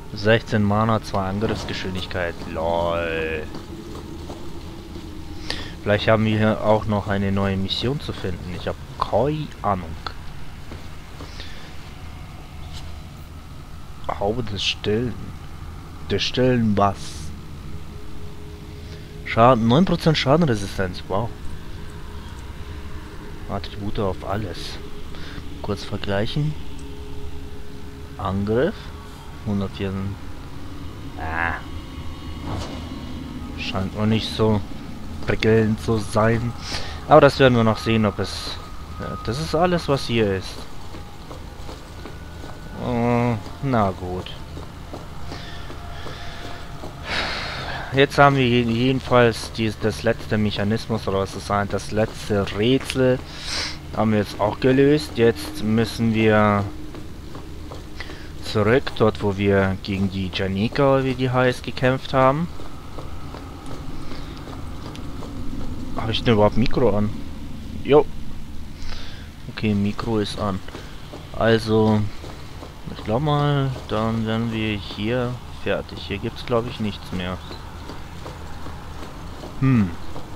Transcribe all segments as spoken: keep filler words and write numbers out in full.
sechzehn Mana, zwei Angriffsgeschwindigkeit. Lol. Vielleicht haben wir hier auch noch eine neue Mission zu finden. Ich habe keine Ahnung. Haube des Stillen. Der Stillen was? Schaden, neun Prozent Schadenresistenz. Wow. Attribute auf alles. Kurz vergleichen. Angriff. hundertvierzehn. Ah. Scheint noch nicht so prickelnd zu sein. Aber das werden wir noch sehen, ob es... Ja, das ist alles, was hier ist. Oh, na gut. Jetzt haben wir jedenfalls dies, das letzte Mechanismus, oder was es sein, das letzte Rätsel haben wir jetzt auch gelöst. Jetzt müssen wir zurück, dort wo wir gegen die Janika, wie die heißt, gekämpft haben. Habe ich denn überhaupt Mikro an? Jo. Okay, Mikro ist an. Also, ich glaube mal, dann werden wir hier fertig. Hier gibt es, glaube ich, nichts mehr. Hm.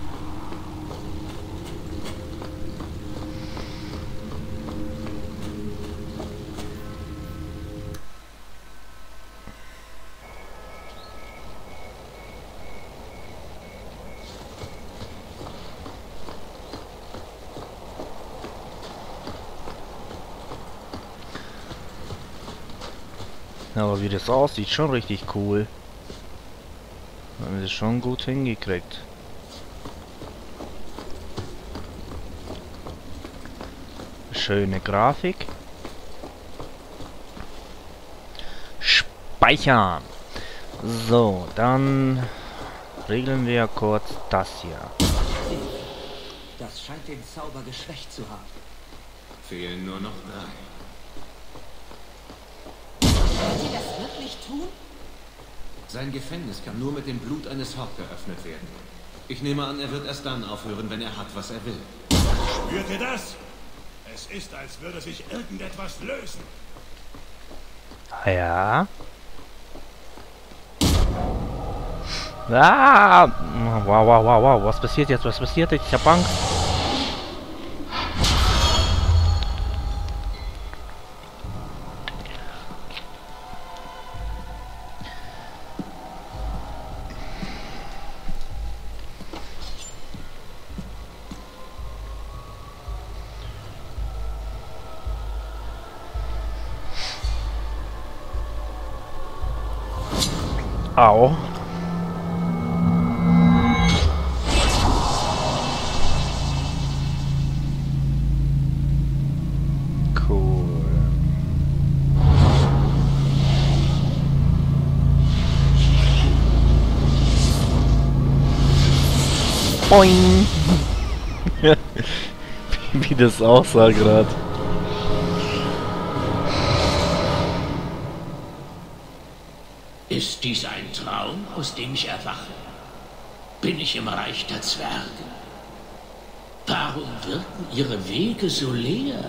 Aber wie das aussieht, schon richtig cool. Haben wir das schon gut hingekriegt. Schöne Grafik. Speichern. So, dann regeln wir kurz das hier. Das scheint den Zauber geschwächt zu haben. Fehlen nur noch drei. Wollen Sie das wirklich tun? Sein Gefängnis kann nur mit dem Blut eines Hawk geöffnet werden. Ich nehme an, er wird erst dann aufhören, wenn er hat, was er will. Spürt ihr das? Es ist, als würde sich irgendetwas lösen. Ja. Ah! Wow, wow, wow, wow. Was passiert jetzt? Was passiert jetzt? Ich hab Angst. Au. Cool. Boing. Wie das aussah gerade. Ist dies ein Traum, aus dem ich erwache? Bin ich im Reich der Zwerge? Warum wirken ihre Wege so leer?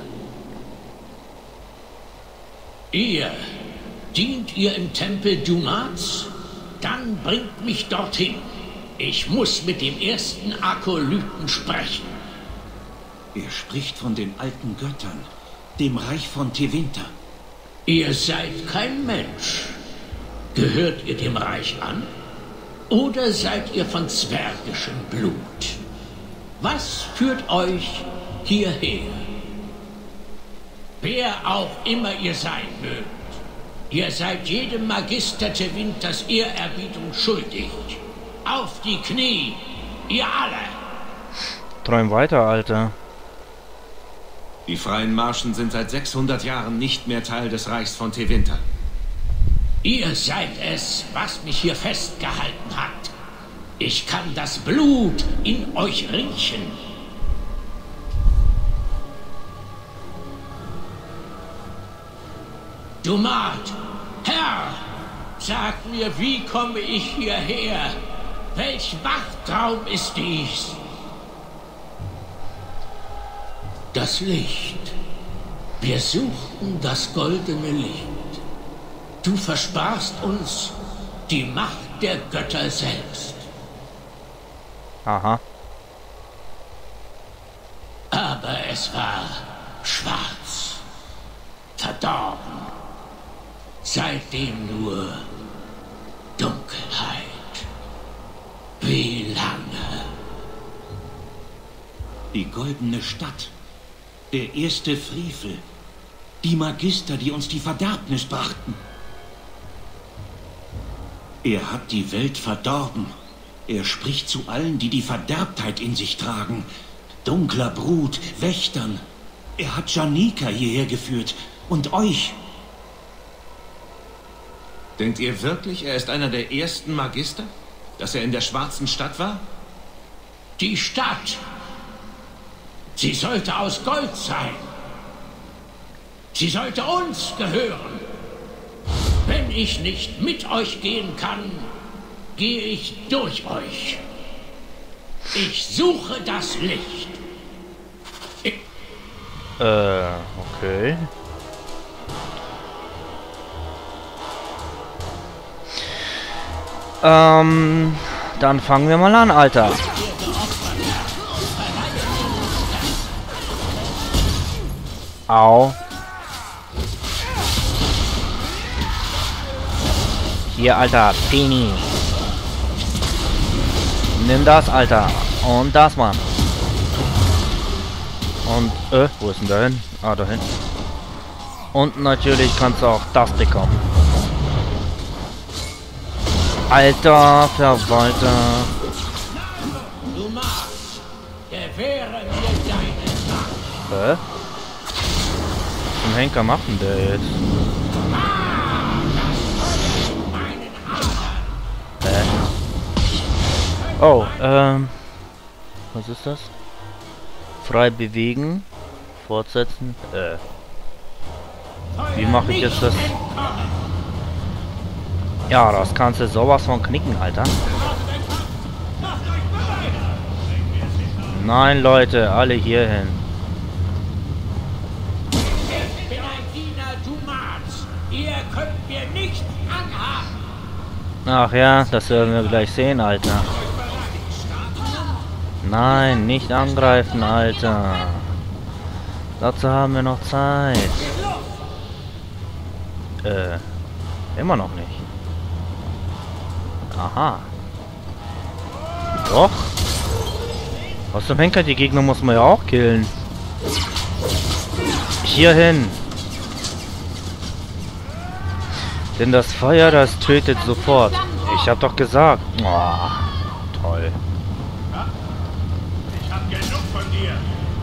Ihr, dient ihr im Tempel Dumats? Dann bringt mich dorthin. Ich muss mit dem ersten Akolyten sprechen. Er spricht von den alten Göttern, dem Reich von Tevinter. Ihr seid kein Mensch. Gehört ihr dem Reich an? Oder seid ihr von zwergischem Blut? Was führt euch hierher? Wer auch immer ihr sein mögt, ihr seid jedem Magister Tevinters Ehrerbietung schuldig. Auf die Knie, ihr alle! Träum weiter, Alter. Die freien Marschen sind seit sechshundert Jahren nicht mehr Teil des Reichs von Tevinter. Ihr seid es, was mich hier festgehalten hat. Ich kann das Blut in euch riechen. Dumat, Herr, sag mir, wie komme ich hierher? Welch Wachtraum ist dies? Das Licht. Wir suchten das goldene Licht. Du versprachst uns die Macht der Götter selbst. Aha. Aber es war schwarz, verdorben. Seitdem nur Dunkelheit. Wie lange? Die goldene Stadt. Der erste Frevel. Die Magister, die uns die Verderbnis brachten. Er hat die Welt verdorben. Er spricht zu allen, die die Verderbtheit in sich tragen. Dunkler Brut, Wächtern. Er hat Janika hierher geführt. Und euch. Denkt ihr wirklich, er ist einer der ersten Magister? Dass er in der schwarzen Stadt war? Die Stadt. Sie sollte aus Gold sein. Sie sollte uns gehören. Wenn ich nicht mit euch gehen kann, gehe ich durch euch. Ich suche das Licht. Ich Äh, okay. Ähm, dann fangen wir mal an, Alter. Au. Hier, Alter, Peni. Nimm das, Alter. Und das, Mann. Und, äh, wo ist denn der hin? Ah, da hinten. Und natürlich kannst du auch das bekommen. Alter Verwalter. Du magst, gewähre mir deine Hä? Macht. Was zum Henker macht denn der jetzt? Hä? Oh, ähm. Was ist das? Frei bewegen. Fortsetzen. Äh. Wie mache ich jetzt das? Ja, das kannst du sowas von knicken, Alter. Nein, Leute, alle hier hin. Ich bin ein Diener Dumats. Ihr könnt mir nicht anhaben. Ach ja, das werden wir gleich sehen, Alter. Nein, nicht angreifen, Alter. Dazu haben wir noch Zeit. Äh, immer noch nicht. Aha. Doch. Was zum Henker, die Gegner muss man ja auch killen. Hier hin. Denn das Feuer, das tötet sofort. Ich hab doch gesagt. Oh, toll. Ich hab genug von dir.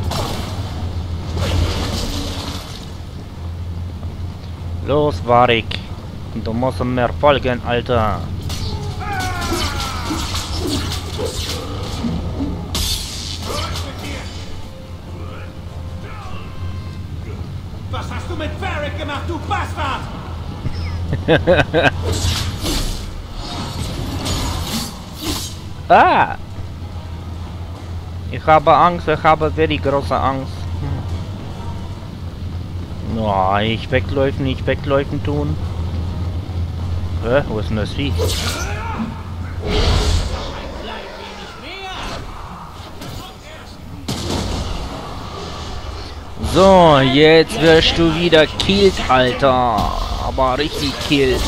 Los, Warwick. Du musst mir folgen, Alter. Was hast du mit Varric gemacht, du Bastard? Ah! Ich habe Angst, ich habe wirklich große Angst. Hm. Oh, ich wegläufen, nicht wegläufen tun. Hä? Wo ist denn das Vieh? So, jetzt wirst du wieder killt, Alter. Aber richtig killt.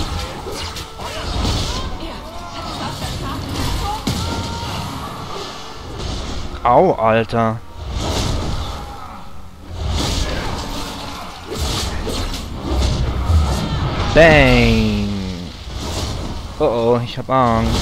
Au, Alter. Bang. Oh oh, ich hab Angst.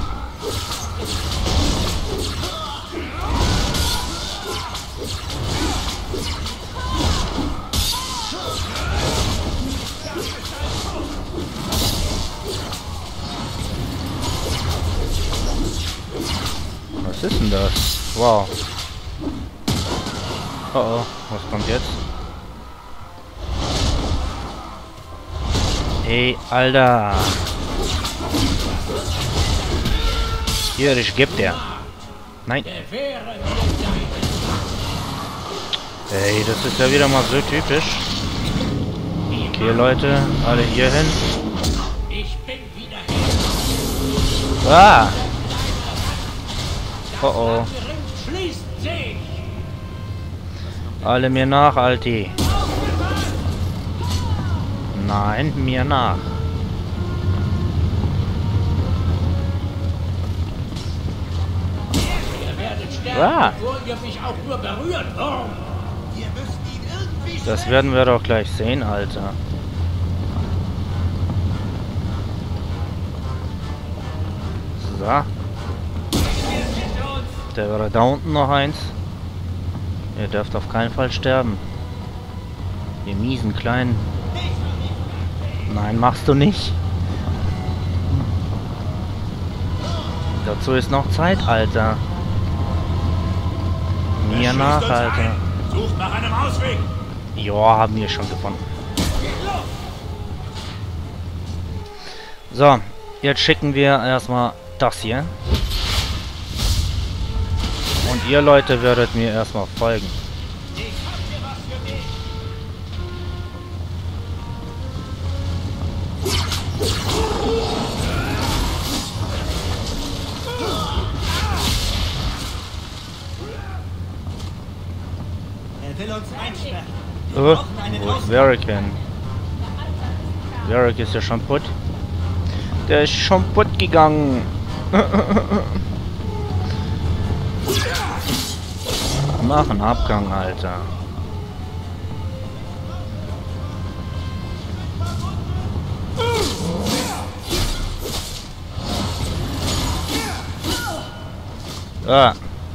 Was ist denn das? Wow. Oh oh, was kommt jetzt? Hey, Alter. Hier, ich geb dir. Nein. Hey, das ist ja wieder mal so typisch. Okay, Leute, alle hier hin. Ich bin wieder hier. Ah! Oh oh. Labyrinth schließt sich. Alle mir nach, Alti. Nein, mir nach. Ihr werdet sterben, Ah. bevor ihr mich auch nur berühren. Oh. Wir müssen ihn irgendwie Das werden wir doch gleich sehen, Alter. So. Der wäre da unten noch eins. Ihr dürft auf keinen Fall sterben. Ihr miesen Kleinen. Nein, machst du nicht. Dazu ist noch Zeit, Alter. Mir nach, Alter. Sucht nach einem Ausweg. Ja, haben wir schon gefunden. So, jetzt schicken wir erstmal das hier. Und ihr Leute werdet mir erstmal folgen. Er will uns einsperren. Oh, wo ist Varric? Varric ist ja schon putt. Der ist schon putt gegangen. Mach einen Abgang, Alter. Ah.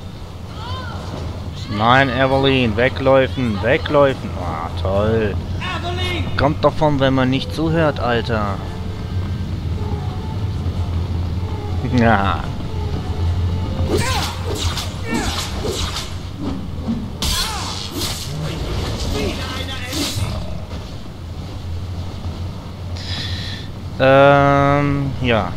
Nein, Evelyn, wegläufen, wegläufen. Ah, toll. Kommt davon, wenn man nicht zuhört, Alter. Ja. Ähm, ja.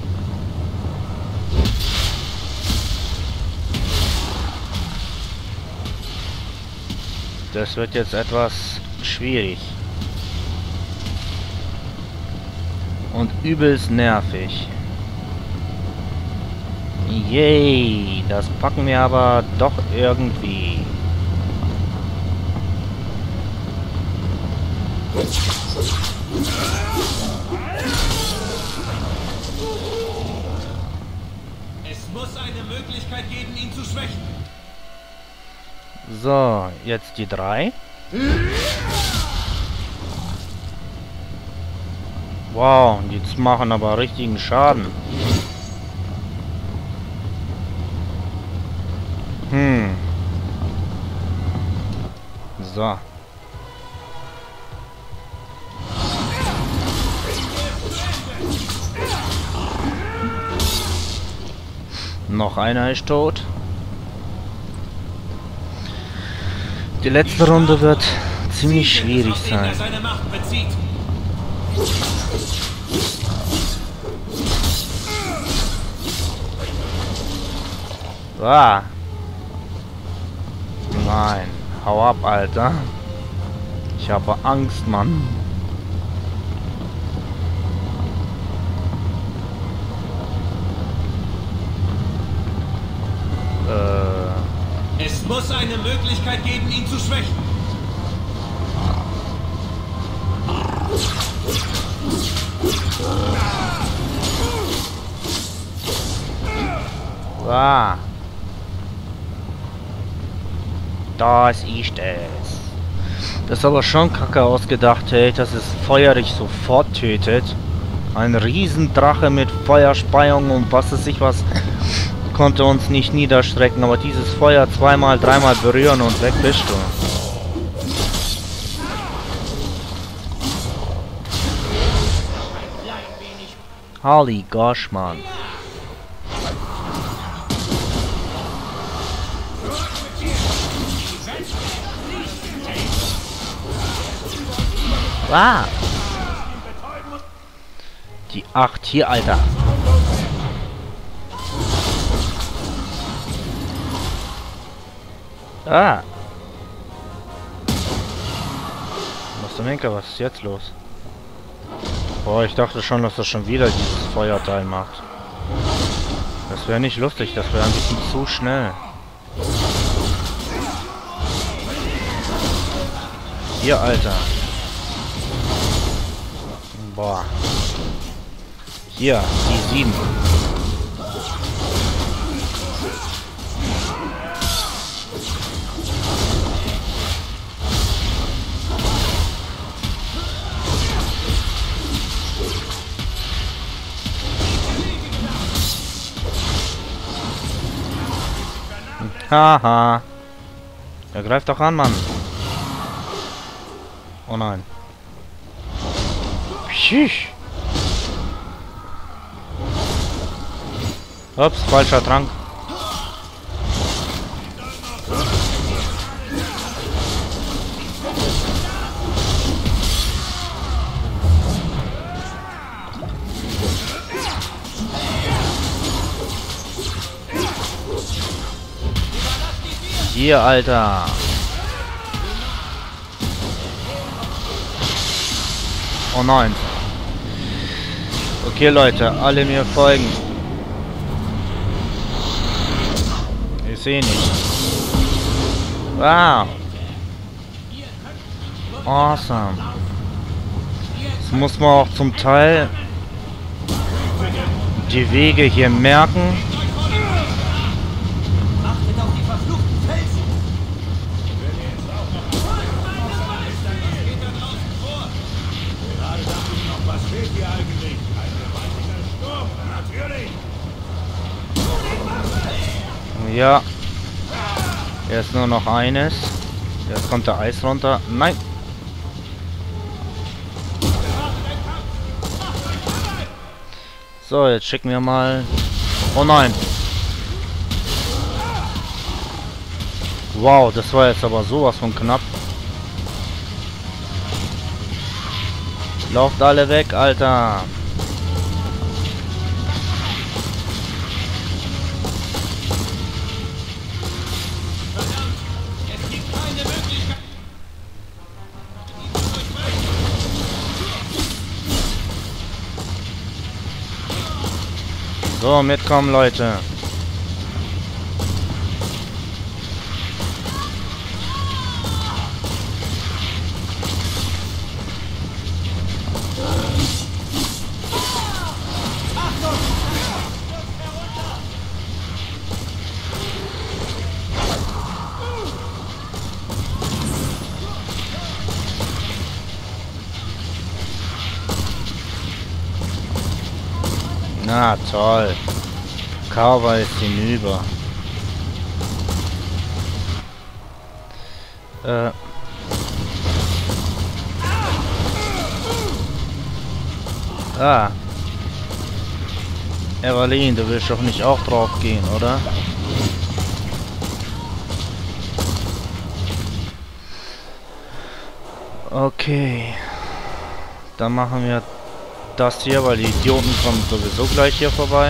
Das wird jetzt etwas schwierig. Und übelst nervig. Yay, das packen wir aber doch irgendwie. Es muss eine Möglichkeit geben, ihn zu schwächen. So, jetzt die drei. Wow, die machen aber richtigen Schaden. Hm. So. Noch einer ist tot. Die letzte Runde wird ziemlich schwierig sein. Seine Macht bezieht. Ah. Nein, hau ab, Alter. Ich habe Angst, Mann. Äh. Es muss eine Möglichkeit geben, ihn zu schwächen. Ah. Das ist es. Das ist aber schon kacke ausgedacht, hey, dass es Feuer dich sofort tötet. Ein Riesendrache mit Feuerspeiung und was weiß ich was konnte uns nicht niederstrecken, aber dieses Feuer zweimal, dreimal berühren und weg bist du. Holy gosh, Mann. Ah. Die acht hier, Alter. Ah. Muss zum Henker, was ist jetzt los? Boah, ich dachte schon, dass das schon wieder dieses Feuerteil macht. Das wäre nicht lustig, das wäre ein bisschen zu schnell. Hier, Alter. Boah. Hier, die sieben. Haha. Er greift doch an, Mann. Oh nein. Schisch. Ups, falscher Trank. Hier, Alter. Oh nein. Okay, Leute, alle mir folgen. Ich sehe nicht. Wow. Awesome. Das muss man auch zum Teil die Wege hier merken. Ja. Jetzt nur noch eines. Jetzt kommt der Eis runter. Nein. So, jetzt schicken wir mal. Oh nein. Wow, das war jetzt aber sowas von knapp. Lauft alle weg, Alter. So, mitkommen, Leute. Na toll. Carver ist hinüber. Äh. Ah. Evelyn, du willst doch nicht auch drauf gehen, oder? Okay. Dann machen wir das hier, weil die Idioten kommen sowieso gleich hier vorbei.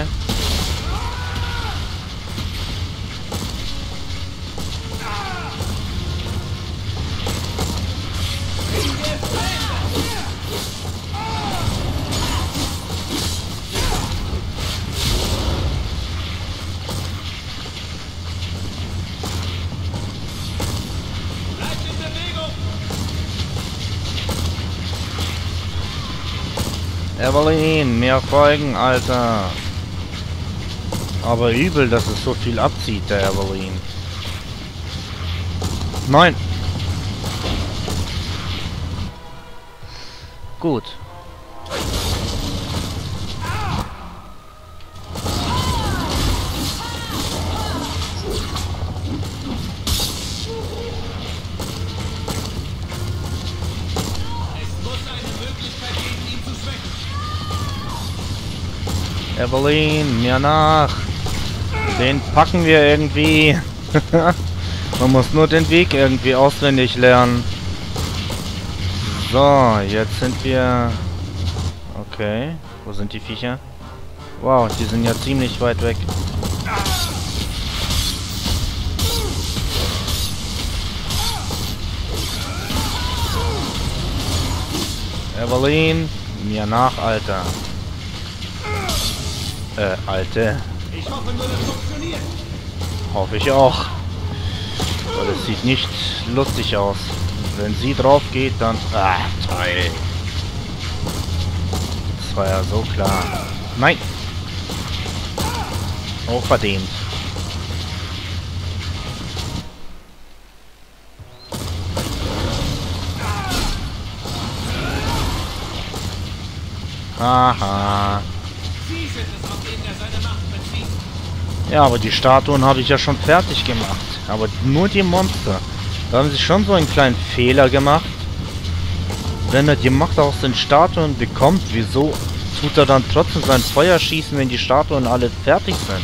Evelyn, mehr folgen, Alter. Aber übel, dass es so viel abzieht, der Evelyn. Nein. Gut. Evelyn, mir nach. Den packen wir irgendwie. Man muss nur den Weg irgendwie auswendig lernen. So, jetzt sind wir... Okay, wo sind die Viecher? Wow, die sind ja ziemlich weit weg. Evelyn, mir nach, Alter. Äh, Alte. Ich hoffe nur, das funktioniert. Hoffe ich auch. Weil es sieht nicht lustig aus. Wenn sie drauf geht, dann... Ah, toll. Das war ja so klar. Nein. Auch verdient. Aha. Sie sind es, auf denen er seine Macht bezieht. Ja, aber die Statuen habe ich ja schon fertig gemacht. Aber nur die Monster. Da haben sie schon so einen kleinen Fehler gemacht. Wenn er die Macht aus den Statuen bekommt, wieso tut er dann trotzdem sein Feuer schießen, wenn die Statuen alle fertig sind?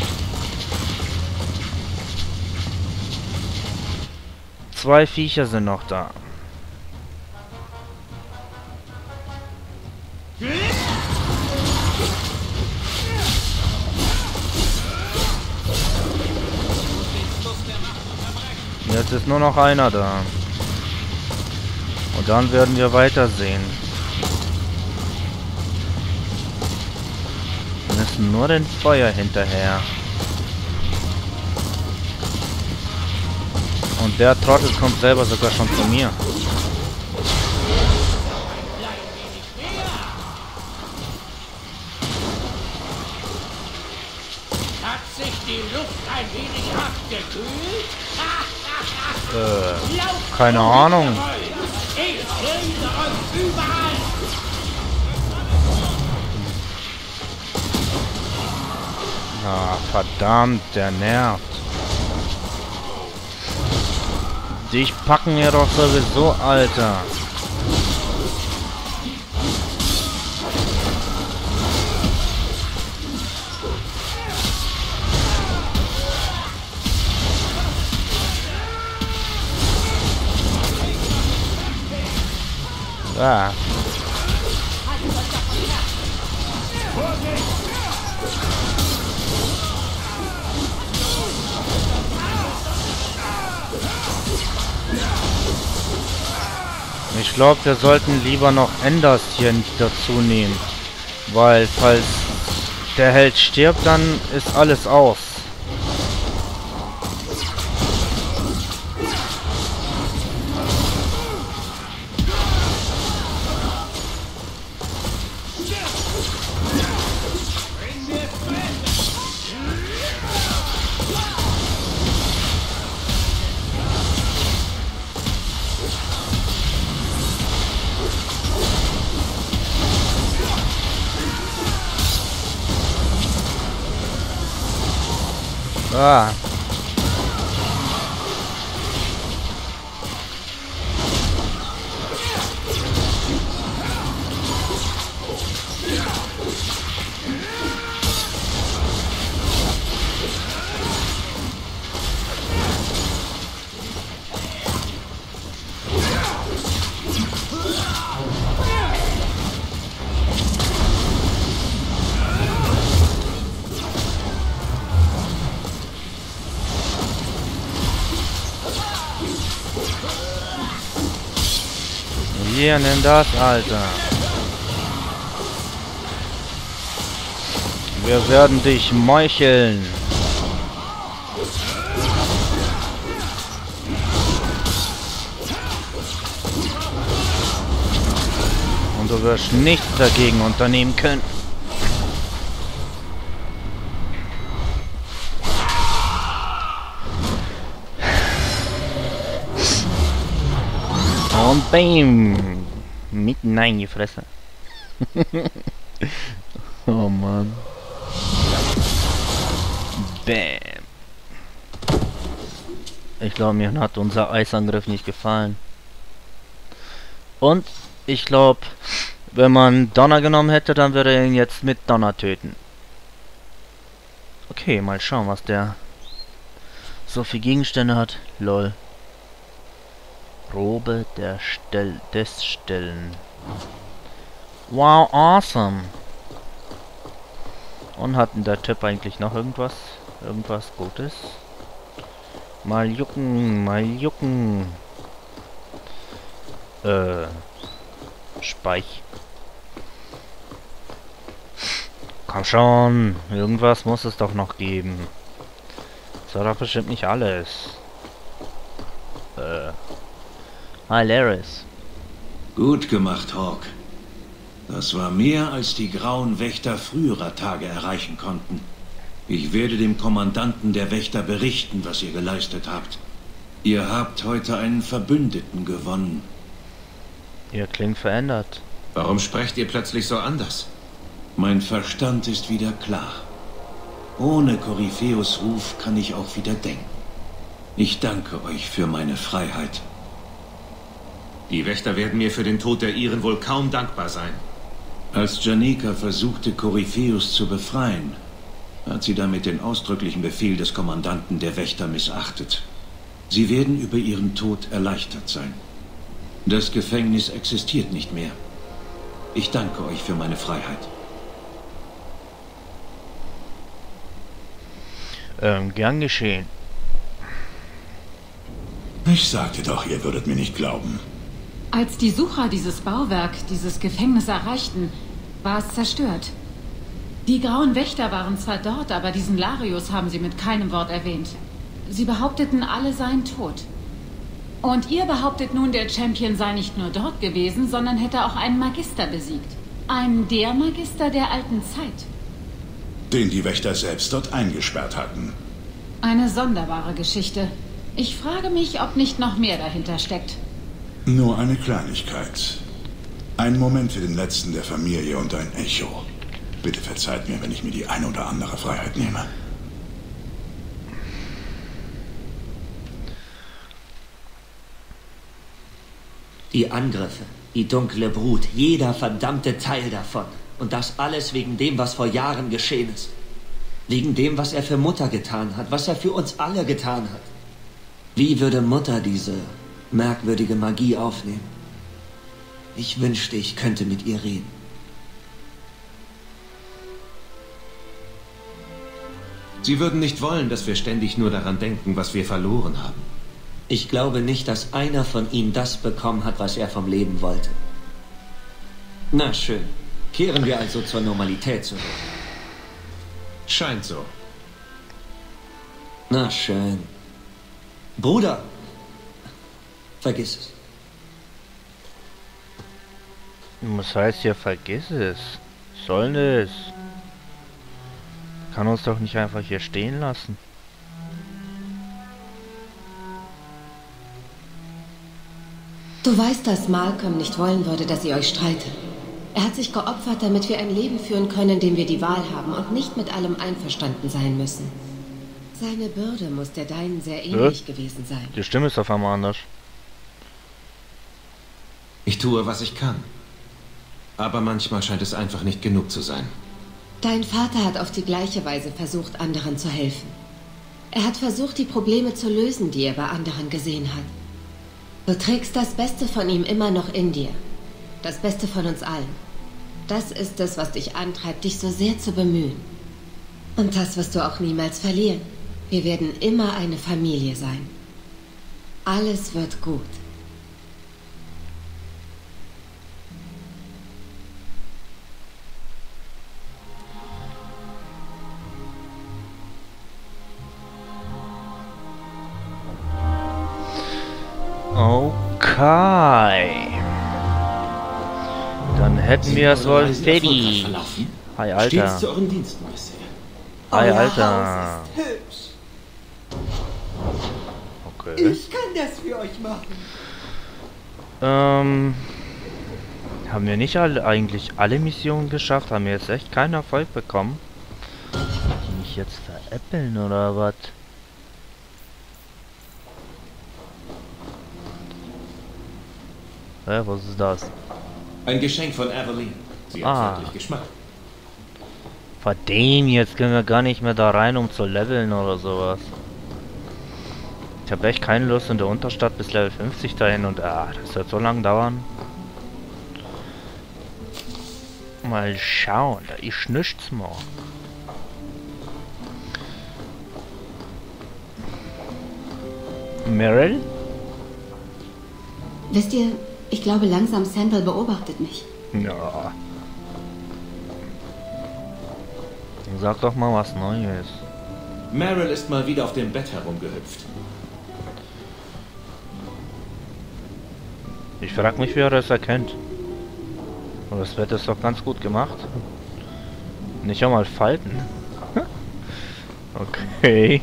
Zwei Viecher sind noch da. Jetzt ist nur noch einer da. Und dann werden wir weitersehen. Wir müssen nur den Feuer hinterher. Und der Trottel kommt selber sogar schon zu mir. Hat sich die Luft ein wenig abgekühlt? Äh, keine Ahnung. Ich finde euch überall! Ah, verdammt, der nervt. Dich packen wir doch sowieso, Alter. Ah. Ich glaube, wir sollten lieber noch Enders hier dazu nehmen. Weil, falls der Held stirbt, dann ist alles aus. Ah. Hier, nimm das, Alter. Wir werden dich meucheln. Und du wirst nichts dagegen unternehmen können. Und bam! Mitten in die Fresse. Oh Mann. Bam. Ich glaube, mir hat unser Eisangriff nicht gefallen. Und ich glaube, wenn man Donner genommen hätte, dann würde er ihn jetzt mit Donner töten. Okay, mal schauen, was der so viele Gegenstände hat. Lol. Probe der Stell des Stellen. Wow, awesome. Und hat denn der Typ eigentlich noch irgendwas? Irgendwas Gutes? Mal jucken, mal jucken. Äh. Speich. Komm schon, irgendwas muss es doch noch geben. Das war doch bestimmt nicht alles. Äh. Hi, Laris. Gut gemacht, Hawk. Das war mehr, als die grauen Wächter früherer Tage erreichen konnten. Ich werde dem Kommandanten der Wächter berichten, was ihr geleistet habt. Ihr habt heute einen Verbündeten gewonnen. Ihr klingt verändert. Warum sprecht ihr plötzlich so anders? Mein Verstand ist wieder klar. Ohne Korypheus Ruf kann ich auch wieder denken. Ich danke euch für meine Freiheit. Die Wächter werden mir für den Tod der Iren wohl kaum dankbar sein. Als Janika versuchte, Korypheus zu befreien, hat sie damit den ausdrücklichen Befehl des Kommandanten der Wächter missachtet. Sie werden über ihren Tod erleichtert sein. Das Gefängnis existiert nicht mehr. Ich danke euch für meine Freiheit. Ähm, gern geschehen. Ich sagte doch, ihr würdet mir nicht glauben. Als die Sucher dieses Bauwerk, dieses Gefängnis erreichten, war es zerstört. Die Grauen Wächter waren zwar dort, aber diesen Larius haben sie mit keinem Wort erwähnt. Sie behaupteten, alle seien tot. Und ihr behauptet nun, der Champion sei nicht nur dort gewesen, sondern hätte auch einen Magister besiegt. Einen der Magister der alten Zeit. Den die Wächter selbst dort eingesperrt hatten. Eine sonderbare Geschichte. Ich frage mich, ob nicht noch mehr dahinter steckt. Nur eine Kleinigkeit. Ein Moment für den Letzten der Familie und ein Echo. Bitte verzeiht mir, wenn ich mir die eine oder andere Freiheit nehme. Die Angriffe, die dunkle Brut, jeder verdammte Teil davon. Und das alles wegen dem, was vor Jahren geschehen ist. Wegen dem, was er für Mutter getan hat, was er für uns alle getan hat. Wie würde Mutter diese merkwürdige Magie aufnehmen? Ich wünschte, ich könnte mit ihr reden. Sie würden nicht wollen, dass wir ständig nur daran denken, was wir verloren haben. Ich glaube nicht, dass einer von ihnen das bekommen hat, was er vom Leben wollte. Na schön. Kehren wir also zur Normalität zurück. Scheint so. Na schön. Bruder, vergiss es. Was heißt hier, vergiss es? Was soll das? Kann uns doch nicht einfach hier stehen lassen. Du weißt, dass Malcolm nicht wollen würde, dass ihr euch streitet. Er hat sich geopfert, damit wir ein Leben führen können, in dem wir die Wahl haben und nicht mit allem einverstanden sein müssen. Seine Bürde muss der deinen sehr ähnlich ja. gewesen sein. Die Stimme ist auf einmal anders. Ich tue, was ich kann. Aber manchmal scheint es einfach nicht genug zu sein. Dein Vater hat auf die gleiche Weise versucht, anderen zu helfen. Er hat versucht, die Probleme zu lösen, die er bei anderen gesehen hat. Du trägst das Beste von ihm immer noch in dir. Das Beste von uns allen. Das ist es, was dich antreibt, dich so sehr zu bemühen. Und das wirst du auch niemals verlieren. Wir werden immer eine Familie sein. Alles wird gut. Okay. Dann hätten wir es wohl fertig. Hi, Alter. Stets zu euren Diensten, Monsieur. Hi, Alter. Okay. Ich kann das für euch machen. Ähm... Haben wir nicht alle, eigentlich alle Missionen geschafft? Haben wir jetzt echt keinen Erfolg bekommen? Die mich jetzt veräppeln oder was? Hä, was ist das? Ein Geschenk von Aveline. Sie Ah. hat wirklich Geschmack. Vor dem jetzt können wir gar nicht mehr da rein, um zu leveln oder sowas. Ich habe echt keine Lust, in der Unterstadt bis Level fünfzig dahin und ah, das wird so lang dauern. Mal schauen, da ist nichts mehr. Meryl? Wisst ihr, ich glaube langsam Sandal beobachtet mich. Ja. Sag doch mal was Neues. Meryl ist mal wieder auf dem Bett herumgehüpft. Ich frag mich, wie er das erkennt. Aber das Bett ist doch ganz gut gemacht. Nicht einmal Falten. Okay.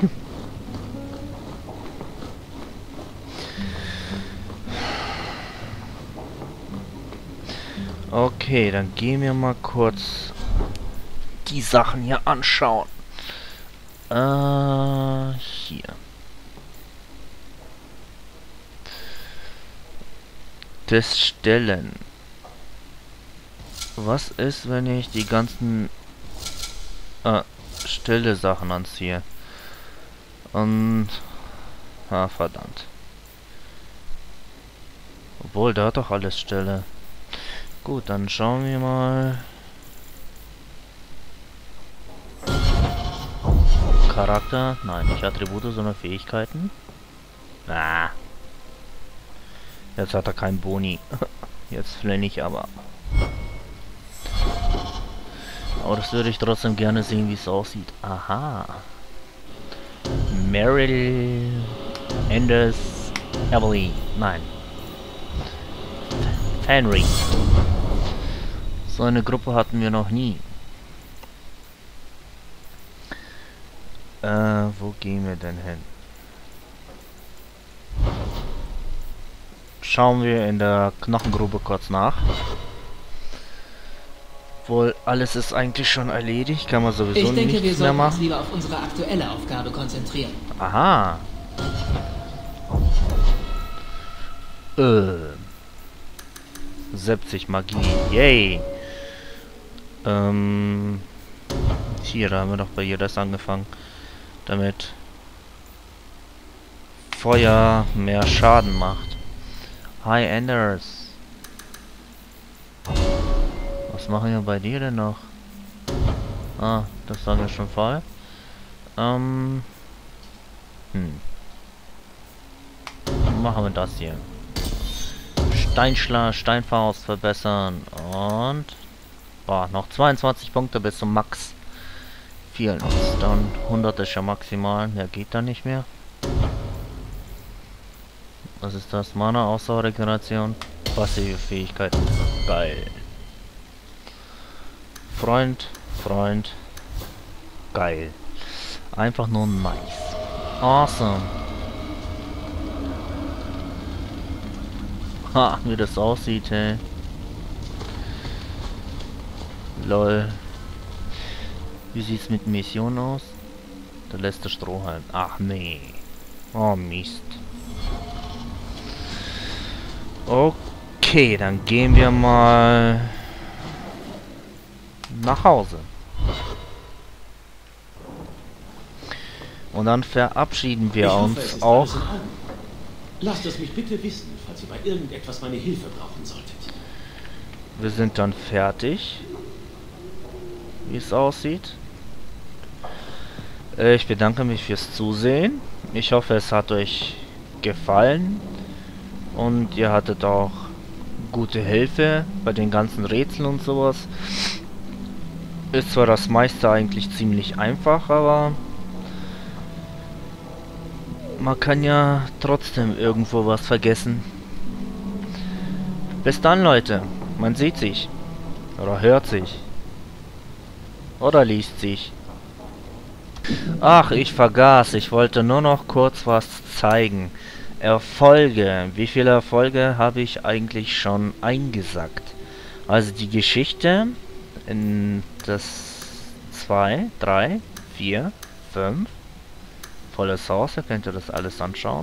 Okay, dann gehen wir mal kurz die Sachen hier anschauen. Äh, hier. Das Stellen. Was ist, wenn ich die ganzen äh, stille Sachen anziehe? Und ah, verdammt. Obwohl, da hat doch alles Stelle. Gut, dann schauen wir mal. Charakter? Nein, nicht Attribute, sondern Fähigkeiten. Ah. Jetzt hat er keinen Boni. Jetzt flenne ich aber. Aber das würde ich trotzdem gerne sehen, wie es aussieht. Aha. Meryl Anders Evelyn. Nein. Henry. So eine Gruppe hatten wir noch nie. Äh, wo gehen wir denn hin? Schauen wir in der Knochengrube kurz nach. Wohl, alles ist eigentlich schon erledigt, kann man sowieso ich denke, nichts wir mehr sollten uns machen. lieber auf unsere aktuelle Aufgabe konzentrieren. Aha. Äh. siebzig Magie. Yay. Ähm. Hier, da haben wir doch bei ihr das angefangen. Damit Feuer mehr Schaden macht. Hi Anders. Was machen wir bei dir denn noch? Ah, das sagen wir schon voll. Ähm. Hm. Machen wir das hier. Steinschlag, Steinfaust verbessern und boah, noch zweiundzwanzig Punkte bis zum Max. Fehlen uns. Dann hundert ist ja maximal. Ja, geht da nicht mehr. Was ist das? Mana, Ausdauerregeneration. Passive Fähigkeiten. Geil. Freund, Freund. Geil. Einfach nur nice. Awesome. Ha, wie das aussieht, hey. Lol. Wie sieht's mit Mission aus? Der letzte Strohhalm. Ach nee. Oh Mist. Okay, dann gehen wir mal nach Hause. Und dann verabschieden wir Ich hoffe, uns es ist auch. alles in Ordnung. Lasst es mich bitte wissen, falls ihr bei irgendetwas meine Hilfe brauchen solltet. Wir sind dann fertig. Wie es aussieht. Äh, ich bedanke mich fürs Zusehen. Ich hoffe, es hat euch gefallen. Und ihr hattet auch gute Hilfe bei den ganzen Rätseln und sowas. Ist zwar das meiste eigentlich ziemlich einfach, aber man kann ja trotzdem irgendwo was vergessen. Bis dann, Leute. Man sieht sich. Oder hört sich. Oder liest sich. Ach, ich vergaß. Ich wollte nur noch kurz was zeigen. Erfolge. Wie viele Erfolge habe ich eigentlich schon eingesackt? Also die Geschichte in das zwei, drei, vier, fünf. Volles Haus, da könnt ihr das alles anschauen.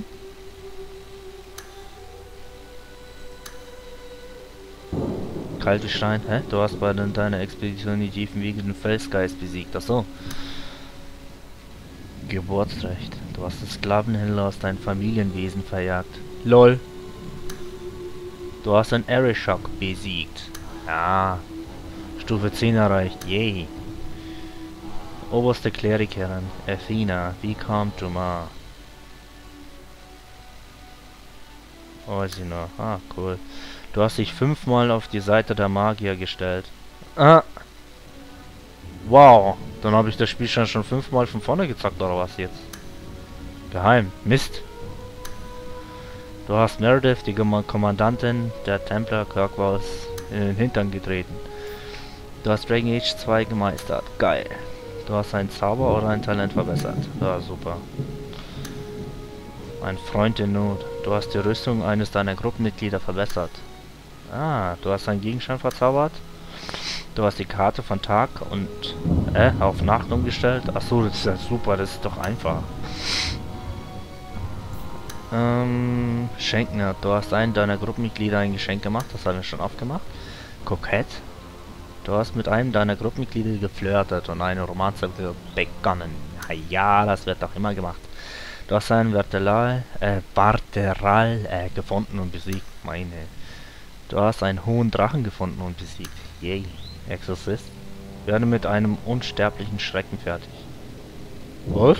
Kalte Stein, hä? Du hast bei deiner Expedition die tiefen Wege den Felsgeist besiegt. Achso. Geburtsrecht. Du hast den Sklavenhändler aus deinem Familienwesen verjagt. LOL. Du hast den Arishok besiegt. Ja. Stufe zehn erreicht. Yay. Oberste Klerikerin. Athena. Wie kommt du mal? Oh, ist sie noch. Ah, cool. Du hast dich fünfmal auf die Seite der Magier gestellt. Ah. Wow. Dann habe ich das Spiel schon, schon fünfmal von vorne gezockt, oder was jetzt? Geheim. Mist. Du hast Meredith, die Kommandantin der Templer Kirkwalls, in den Hintern getreten. Du hast Dragon Age zwei gemeistert. Geil. Du hast einen Zauber oder ein Talent verbessert. Ja, super. Ein Freund in Not. Du hast die Rüstung eines deiner Gruppenmitglieder verbessert. Ah, du hast einen Gegenstand verzaubert. Du hast die Karte von Tag und äh, auf Nacht umgestellt. Achso, das ist ja super, das ist doch einfach. Ähm, Schenken. Du hast einen deiner Gruppenmitglieder ein Geschenk gemacht, das haben wir schon aufgemacht. Kokett. Du hast mit einem deiner Gruppenmitglieder geflirtet und eine Romanze begonnen. Ja, das wird doch immer gemacht. Du hast einen Vertelal, äh, Barteral äh, gefunden und besiegt. Meine. Du hast einen hohen Drachen gefunden und besiegt. Yay. Exorzist. Werde mit einem unsterblichen Schrecken fertig. Was?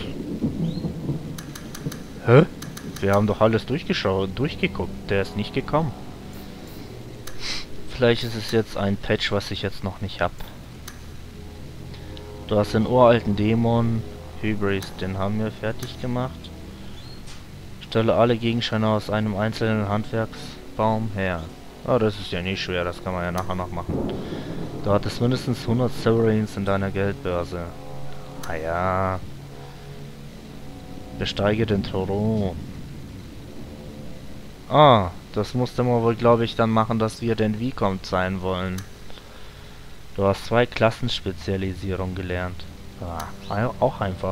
Hä? Wir haben doch alles durchgeschaut, durchgeguckt. Der ist nicht gekommen. Vielleicht ist es jetzt ein Patch, was ich jetzt noch nicht hab. Du hast den uralten Dämon Hybris, den haben wir fertig gemacht. Stelle alle Gegenstände aus einem einzelnen Handwerksbaum her. Oh, das ist ja nicht schwer, das kann man ja nachher noch machen. Du hattest mindestens hundert Sovereigns in deiner Geldbörse. Ah ja. Besteige den Thron. Ah, das musste man wohl, glaube ich, dann machen, dass wir den Vicomte sein wollen. Du hast zwei Klassenspezialisierung gelernt. Ah, auch einfach.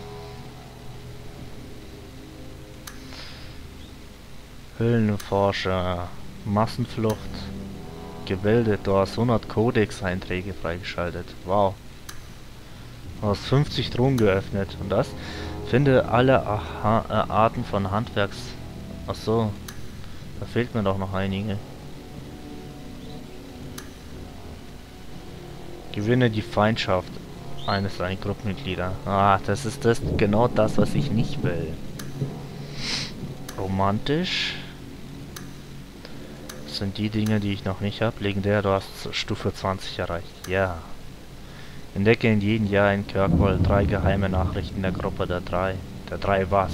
Höhlenforscher. Massenflucht. Gebildet. Du hast hundert Codex-Einträge freigeschaltet. Wow. Du hast fünfzig Truhen geöffnet. Und das? Finde alle Aha äh, Arten von Handwerks... Ach so. Da fehlt mir doch noch einige. Gewinne die Feindschaft eines deiner Gruppenmitglieder. Ah, das ist das genau das, was ich nicht will. Romantisch. Das sind die Dinge, die ich noch nicht habe. Legendär, du hast Stufe zwanzig erreicht. Ja. Entdecke in jedem Jahr in Kirkwall drei geheime Nachrichten der Gruppe der drei. Der drei was?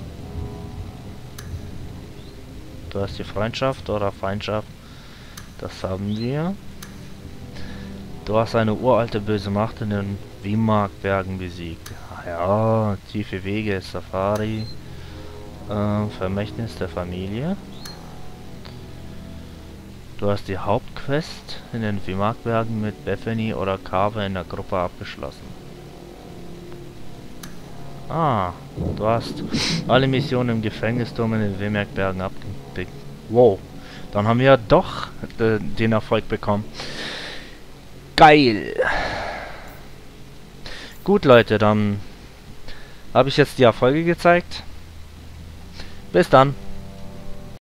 Du hast die Freundschaft oder Feindschaft. Das haben wir. Du hast eine uralte böse Macht in den Wimmark-Bergen besiegt. Ach ja, tiefe Wege, Safari. Äh, Vermächtnis der Familie. Du hast die Hauptquest in den Wimmark-Bergen mit Bethany oder Carver in der Gruppe abgeschlossen. Ah, du hast alle Missionen im Gefängnisturm in den Wimmark-Bergen abgepickt. Wow, dann haben wir ja doch äh, den Erfolg bekommen. Geil! Gut, Leute, dann habe ich jetzt die Erfolge gezeigt. Bis dann!